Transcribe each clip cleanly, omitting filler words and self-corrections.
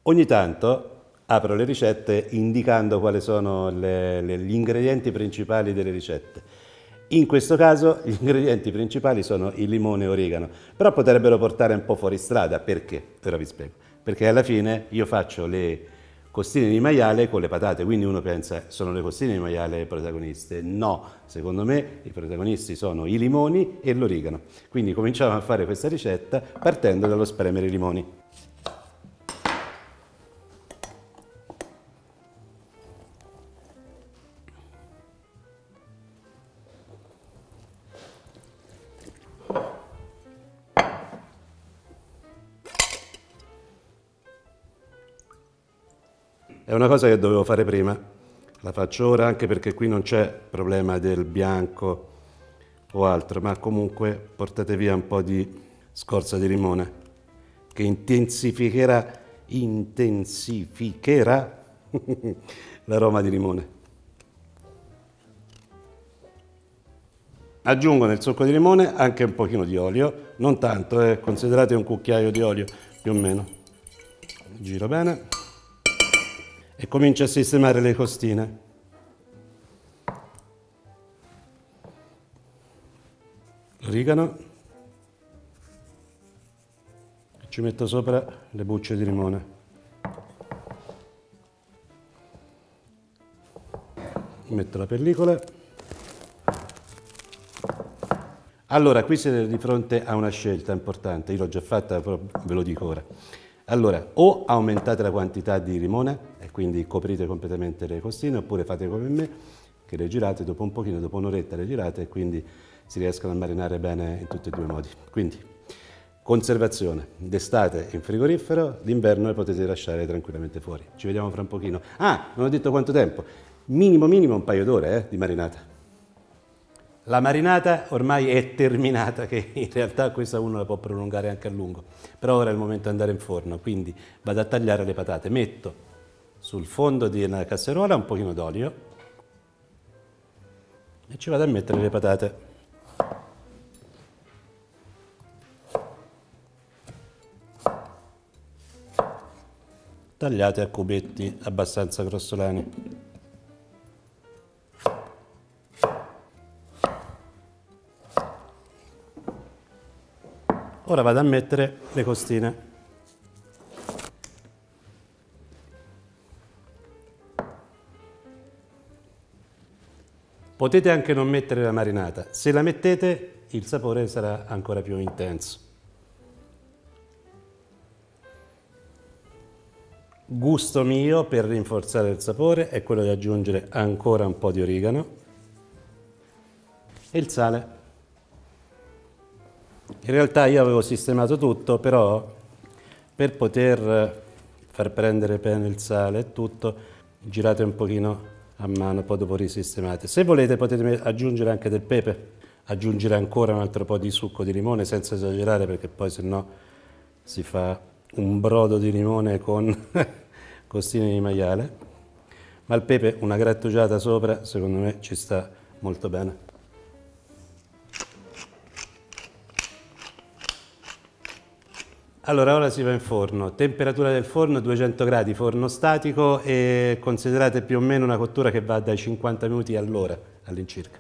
Ogni tanto apro le ricette indicando quali sono gli ingredienti principali delle ricette. In questo caso gli ingredienti principali sono il limone e origano, però potrebbero portare un po' fuori strada. Perché? Ora vi spiego. Perché alla fine io faccio le costine di maiale con le patate, quindi uno pensa sono le costine di maiale le protagoniste. No, secondo me i protagonisti sono i limoni e l'origano. Quindi cominciamo a fare questa ricetta partendo dallo spremere i limoni. È una cosa che dovevo fare prima, la faccio ora anche perché qui non c'è problema del bianco o altro, ma comunque portate via un po' di scorza di limone che intensificherà l'aroma di limone. Aggiungo nel succo di limone anche un pochino di olio, non tanto, considerate un cucchiaio di olio più o meno. Giro bene e comincio a sistemare le costine. L'origano, ci metto sopra le bucce di limone. Metto la pellicola. Allora, qui siete di fronte a una scelta importante, io l'ho già fatta, però ve lo dico ora. Allora, o aumentate la quantità di limone e quindi coprite completamente le costine, oppure fate come me, che le girate dopo un pochino, dopo un'oretta le girate e quindi si riescono a marinare bene in tutti e due i modi. Quindi, conservazione, d'estate in frigorifero, d'inverno le potete lasciare tranquillamente fuori. Ci vediamo fra un pochino. Ah, non ho detto quanto tempo, minimo un paio d'ore di marinata. La marinata ormai è terminata, che in realtà questa uno la può prolungare anche a lungo, però ora è il momento di andare in forno, quindi vado a tagliare le patate. Metto sul fondo di una casseruola un pochino d'olio e ci vado a mettere le patate. Tagliate a cubetti abbastanza grossolani. Ora vado a mettere le costine. Potete anche non mettere la marinata, se la mettete il sapore sarà ancora più intenso. Gusto mio per rinforzare il sapore è quello di aggiungere ancora un po' di origano e il sale. In realtà io avevo sistemato tutto, però per poter far prendere bene il sale e tutto, girate un pochino a mano, poi dopo risistemate. Se volete potete aggiungere anche del pepe, aggiungere ancora un altro po' di succo di limone senza esagerare, perché poi sennò si fa un brodo di limone con costine di maiale. Ma il pepe, una grattugiata sopra, secondo me ci sta molto bene. Allora, ora si va in forno, temperatura del forno 200 gradi, forno statico, e considerate più o meno una cottura che va dai 50 minuti all'ora all'incirca.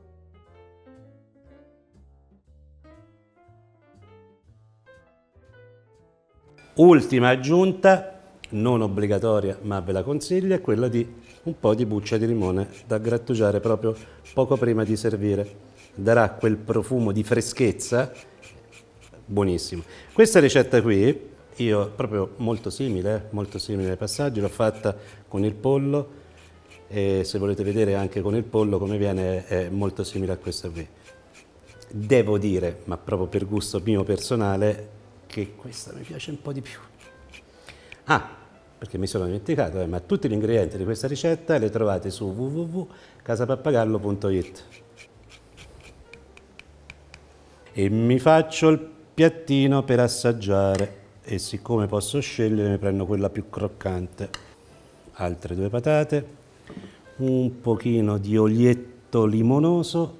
Ultima aggiunta, non obbligatoria ma ve la consiglio, è quella di un po' di buccia di limone da grattugiare proprio poco prima di servire. Darà quel profumo di freschezza buonissimo. Questa ricetta qui, io proprio molto simile ai passaggi, l'ho fatta con il pollo e se volete vedere anche con il pollo come viene è molto simile a questa qui. Devo dire, ma proprio per gusto mio personale, che questa mi piace un po' di più. Ah, perché mi sono dimenticato, ma tutti gli ingredienti di questa ricetta li trovate su www.casapappagallo.it. E mi faccio il piattino per assaggiare e siccome posso scegliere mi prendo quella più croccante. Altre due patate, un pochino di olietto limonoso.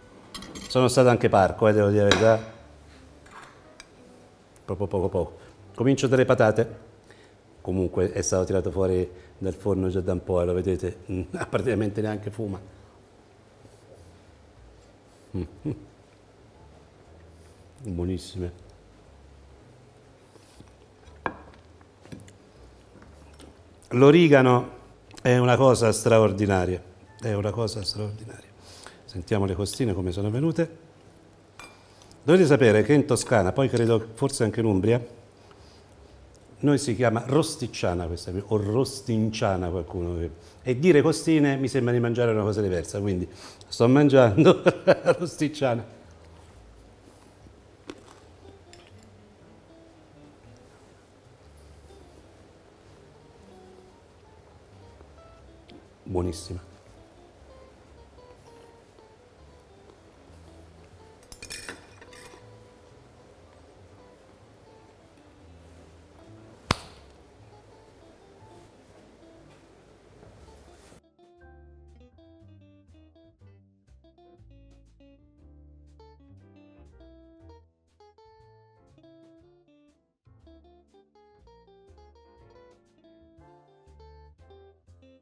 Sono stato anche parco, devo dire la verità, proprio poco. Comincio dalle patate. Comunque è stato tirato fuori dal forno già da un po', lo vedete, praticamente neanche fuma. Buonissime. L'origano è una cosa straordinaria, è una cosa straordinaria. Sentiamo le costine come sono venute. Dovete sapere che in Toscana, poi credo forse anche in Umbria, noi si chiama rosticciana questa qui, o rostinciana qualcuno. E dire costine mi sembra di mangiare una cosa diversa, quindi sto mangiando rosticciana. Buonissima.